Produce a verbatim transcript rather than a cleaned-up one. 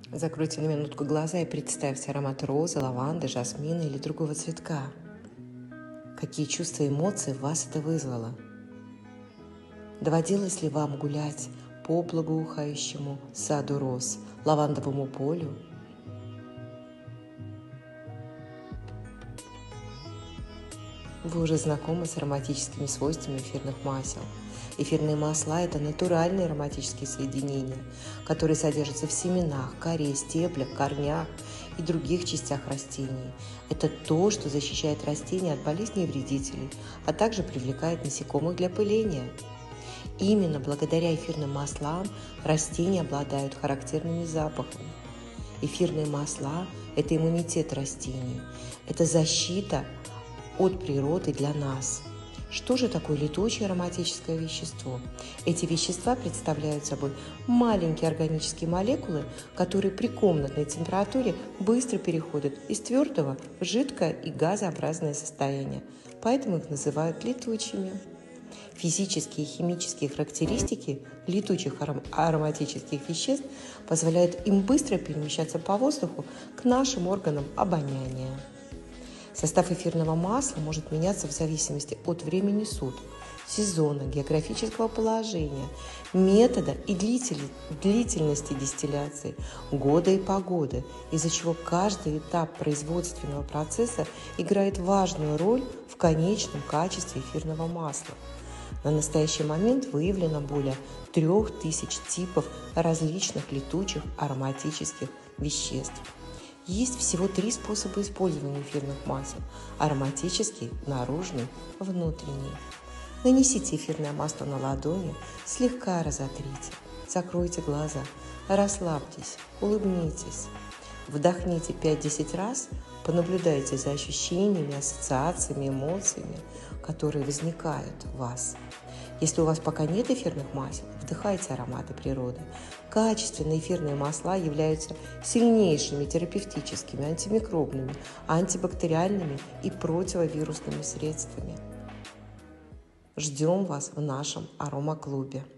Закройте на минутку глаза и представьте аромат розы, лаванды, жасмина или другого цветка. Какие чувства и эмоции в вас это вызвало? Доводилось ли вам гулять по благоухающему саду роз, лавандовому полю? Вы уже знакомы с ароматическими свойствами эфирных масел. Эфирные масла – это натуральные ароматические соединения, которые содержатся в семенах, коре, стеблях, корнях и других частях растений. Это то, что защищает растения от болезней и вредителей, а также привлекает насекомых для пыления. Именно благодаря эфирным маслам растения обладают характерными запахами. Эфирные масла – это иммунитет растений, это защита от природы для нас. Что же такое летучее ароматическое вещество? Эти вещества представляют собой маленькие органические молекулы, которые при комнатной температуре быстро переходят из твердого в жидкое и газообразное состояние, поэтому их называют летучими. Физические и химические характеристики летучих ароматических веществ позволяют им быстро перемещаться по воздуху к нашим органам обоняния. Состав эфирного масла может меняться в зависимости от времени суток, сезона, географического положения, метода и длительности дистилляции, года и погоды, из-за чего каждый этап производственного процесса играет важную роль в конечном качестве эфирного масла. На настоящий момент выявлено более трех тысяч типов различных летучих ароматических веществ. Есть всего три способа использования эфирных масел – ароматический, наружный, внутренний. Нанесите эфирное масло на ладони, слегка разотрите, закройте глаза, расслабьтесь, улыбнитесь. Вдохните пять-десять раз, понаблюдайте за ощущениями, ассоциациями, эмоциями, которые возникают в вас. Если у вас пока нет эфирных масел, вдыхайте ароматы природы. Качественные эфирные масла являются сильнейшими терапевтическими, антимикробными, антибактериальными и противовирусными средствами. Ждем вас в нашем аромаклубе.